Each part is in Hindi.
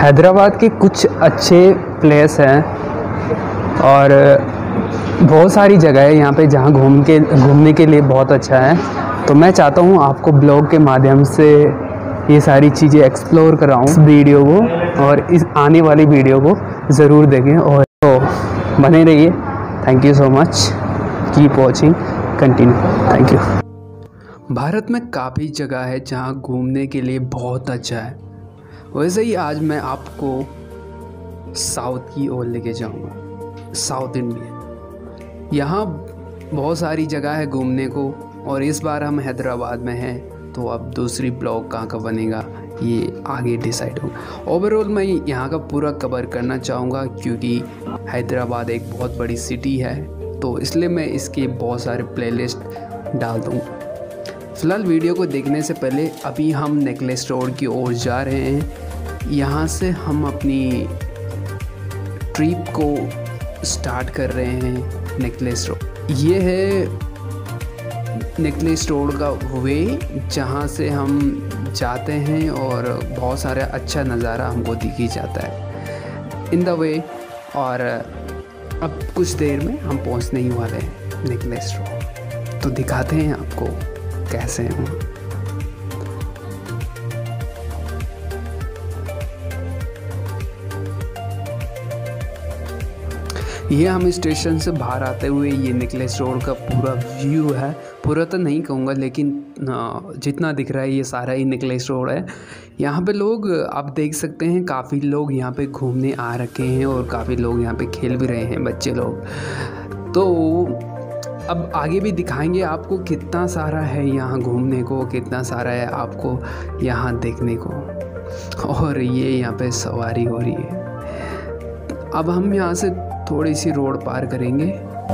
हैदराबाद के कुछ अच्छे प्लेस हैं और बहुत सारी जगह है यहाँ पे जहाँ घूमने के लिए बहुत अच्छा है। तो मैं चाहता हूँ आपको ब्लॉग के माध्यम से ये सारी चीज़ें एक्सप्लोर कराऊँ इस वीडियो को, और इस आने वाली वीडियो को ज़रूर देखें और तो बने रहिए। Thank you so much, keep watching, continue, thank you. Bharat में काफ़ी जगह है जहाँ घूमने के लिए बहुत अच्छा है। वैसे ही आज मैं आपको साउथ की ओर लेके जाऊँगा, साउथ इंडिया। यहाँ बहुत सारी जगह है घूमने को, और इस बार हम हैदराबाद में हैं, तो अब दूसरी ब्लॉग कहाँ का बनेगा ये आगे डिसाइड होगा। ओवरऑल मैं यहाँ का पूरा कवर करना चाहूँगा क्योंकि हैदराबाद एक बहुत बड़ी सिटी है, तो इसलिए मैं इसके बहुत सारे प्लेलिस्ट डाल दूँगा। फ़िलहाल वीडियो को देखने से पहले अभी हम नेकलेस रोड की ओर जा रहे हैं। यहाँ से हम अपनी ट्रिप को स्टार्ट कर रहे हैं नेकलेस रोड। ये है नेकलेस रोड का वे जहाँ से हम जाते हैं और बहुत सारा अच्छा नज़ारा हमको दिख ही जाता है इन द वे। और अब कुछ देर में हम पहुँचने ही वाले हैं नेकलेस रोड, तो दिखाते हैं आपको कैसे हैं। ये हम स्टेशन से बाहर आते हुए ये नेकलेस रोड का पूरा व्यू है। पूरा तो नहीं कहूँगा, लेकिन जितना दिख रहा है ये सारा ही नेकलेस रोड है। यहाँ पे लोग आप देख सकते हैं, काफ़ी लोग यहाँ पे घूमने आ रखे हैं और काफ़ी लोग यहाँ पे खेल भी रहे हैं, बच्चे लोग। तो अब आगे भी दिखाएंगे आपको कितना सारा है यहाँ घूमने को, कितना सारा है आपको यहाँ देखने को। और ये यहाँ पे सवारी हो रही है। अब हम यहाँ से थोड़ी सी रोड पार करेंगे।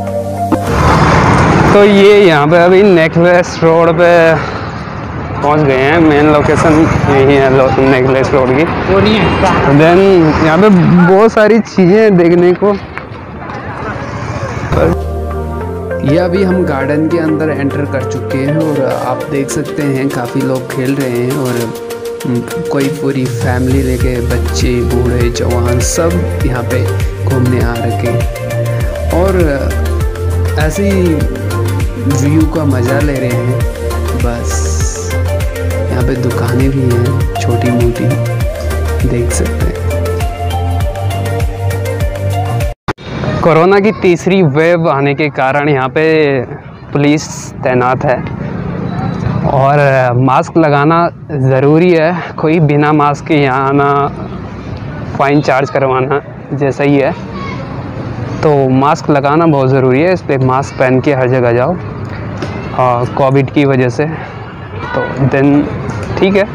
तो ये यहाँ पे अभी नेकलेस रोड पे पहुँच गए हैं। मेन लोकेशन यही है नेकलेस रोड की। देन यहाँ पे बहुत सारी चीज़ें देखने को। ये अभी हम गार्डन के अंदर एंटर कर चुके हैं और आप देख सकते हैं काफ़ी लोग खेल रहे हैं, और कोई पूरी फैमिली लेके बच्चे बूढ़े जवान सब यहाँ पे घूमने आ रखे हैं और ऐसे ही व्यू का मज़ा ले रहे हैं। बस यहाँ पे दुकानें भी हैं छोटी मोटी, देख सकते हैं। कोरोना की तीसरी वेव आने के कारण यहाँ पे पुलिस तैनात है और मास्क लगाना ज़रूरी है। कोई बिना मास्क के यहाँ आना फ़ाइन चार्ज करवाना जैसा ही है, तो मास्क लगाना बहुत ज़रूरी है। इसलिए मास्क पहन के हर जगह जाओ कोविड की वजह से। तो देन ठीक है।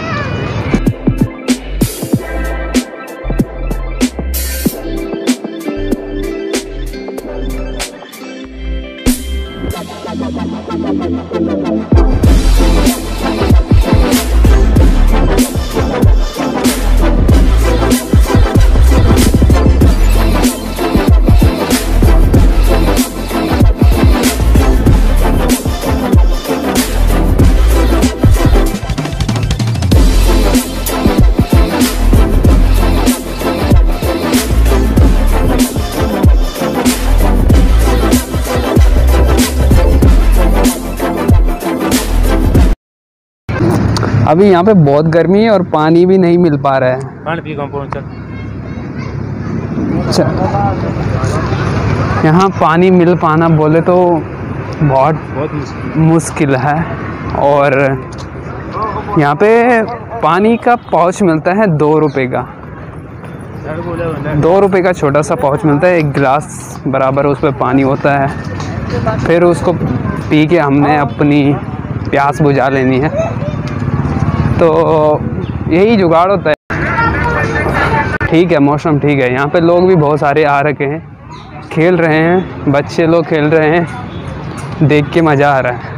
अभी यहाँ पे बहुत गर्मी है और पानी भी नहीं मिल पा रहा है। पानी पी अच्छा, यहाँ पानी मिल पाना बोले तो बहुत मुश्किल है। और यहाँ पे पानी का पाउच मिलता है 2 रुपये का। 2 रुपये का छोटा सा पाउच मिलता है, 1 गिलास बराबर उस पर पानी होता है। फिर उसको पी के हमने अपनी प्यास बुझा लेनी है, तो यही जुगाड़ होता है। ठीक है, मौसम ठीक है। यहाँ पे लोग भी बहुत सारे आ रखे हैं, खेल रहे हैं, बच्चे लोग खेल रहे हैं, देख के मज़ा आ रहा है।